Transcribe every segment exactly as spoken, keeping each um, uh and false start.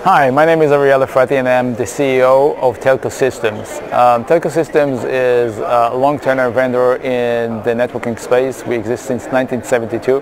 Hi, my name is Ariel Efrati and I'm the C E O of Telco Systems. Um, Telco Systems is a long-term vendor in the networking space. We exist since nineteen seventy-two,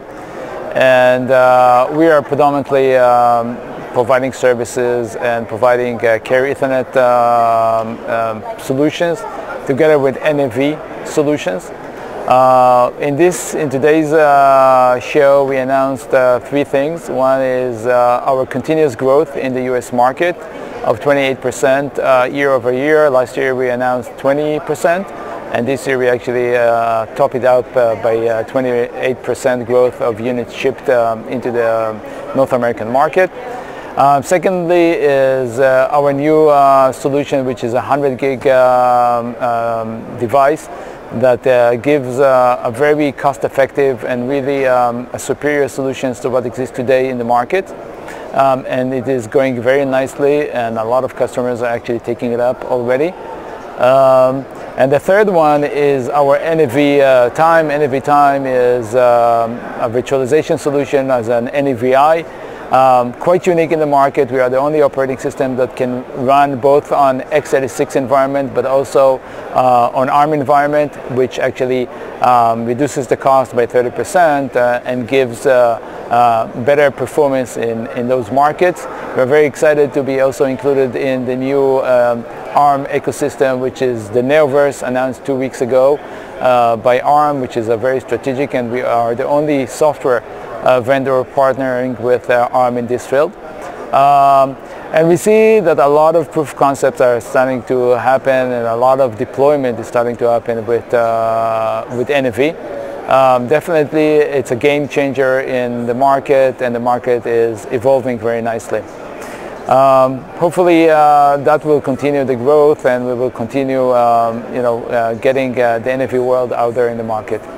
and uh, we are predominantly um, providing services and providing uh, carrier Ethernet um, um, solutions together with N F V solutions. Uh, in this, in today's uh, show, we announced uh, three things. One is uh, our continuous growth in the U S market of twenty-eight percent uh, year over year. Last year we announced twenty percent, and this year we actually uh, top it up uh, by uh, twenty-eight percent growth of units shipped um, into the North American market. Um, secondly is uh, our new uh, solution, which is a one hundred gig um, um, device that uh, gives uh, a very cost-effective and really um, a superior solutions to what exists today in the market. Um, and it is going very nicely, and a lot of customers are actually taking it up already. Um, and the third one is our N F V uh, time. N F V time is um, a virtualization solution as an N F V I. Um, quite unique in the market. We are the only operating system that can run both on x eighty-six environment but also uh, on ARM environment, which actually um, reduces the cost by thirty percent uh, and gives uh, uh, better performance in, in those markets. We're very excited to be also included in the new um, ARM ecosystem, which is the Neoverse, announced two weeks ago uh, by ARM, which is a very strategic, and we are the only software Uh, vendor partnering with uh, ARM in this field. Um, and we see that a lot of proof concepts are starting to happen, and a lot of deployment is starting to happen with, uh, with N F V. Um, definitely it's a game changer in the market, and the market is evolving very nicely. Um, hopefully uh, that will continue the growth, and we will continue um, you know, uh, getting uh, the N F V world out there in the market.